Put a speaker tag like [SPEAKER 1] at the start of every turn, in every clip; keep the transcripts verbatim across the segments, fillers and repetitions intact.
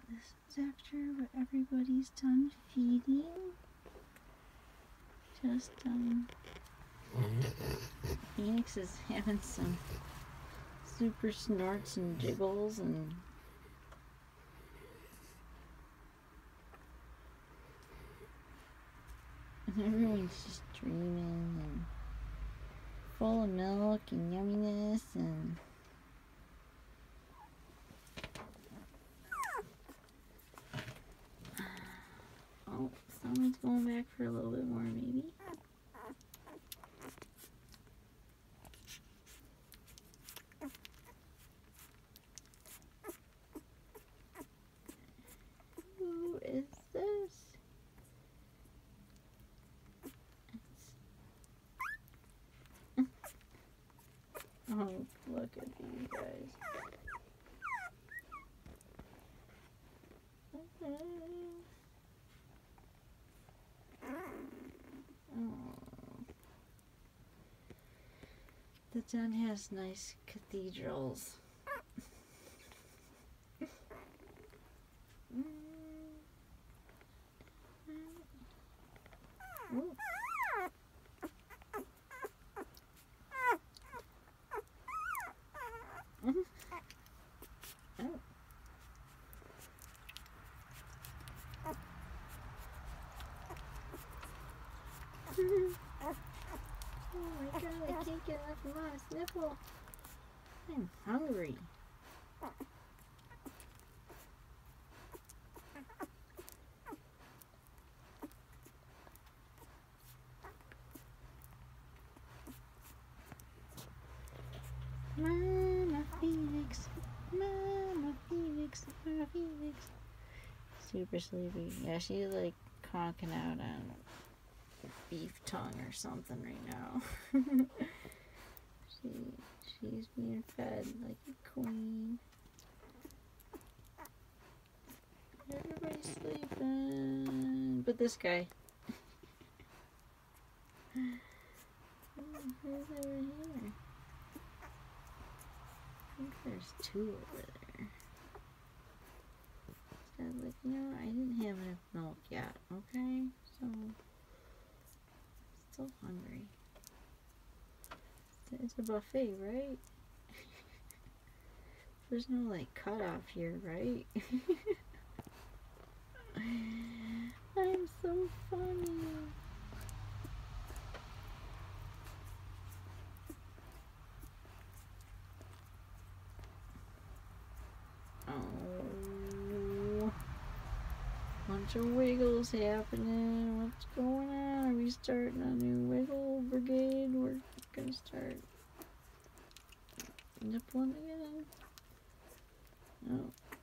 [SPEAKER 1] This is after everybody's done feeding. Just, um, Phoenix is having some super snorts and jiggles and and everyone's just dreaming and full of milk and yumminess and oh, someone's going back for a little bit more maybe. Who is this? Oh, look at these guys. Okay. Oh. The den has nice cathedrals. Ooh. Oh. Oh my god, I can't get enough of my sniffle. I'm hungry. Mama Phoenix, Mama Phoenix, Mama Phoenix. Super sleepy. Yeah, she's like conking out on beef tongue or something right now. she she's being fed like a queen. Everybody's sleeping, but this guy. Who's over here? I think there's two over there. Said like, you know, I didn't have enough milk yet. Okay, so I'm still hungry. It's a buffet, right? There's no like cutoff here, right? I'm so funny. Oh, bunch of wiggles happening. What's going on? Are we starting a new wiggle brigade? We're gonna start nippling again. No.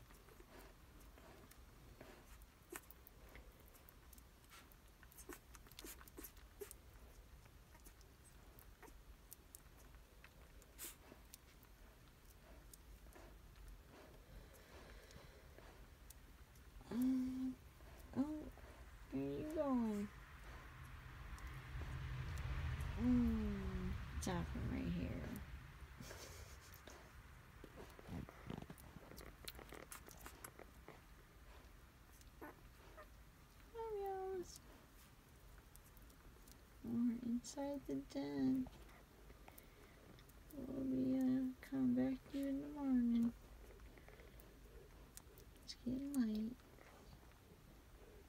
[SPEAKER 1] Um, oh, where are you going? Mm, stop him right here. We're inside the den. We'll be uh, coming back to you in the morning. It's getting late.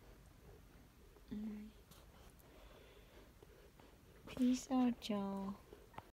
[SPEAKER 1] Alright. Peace out, y'all.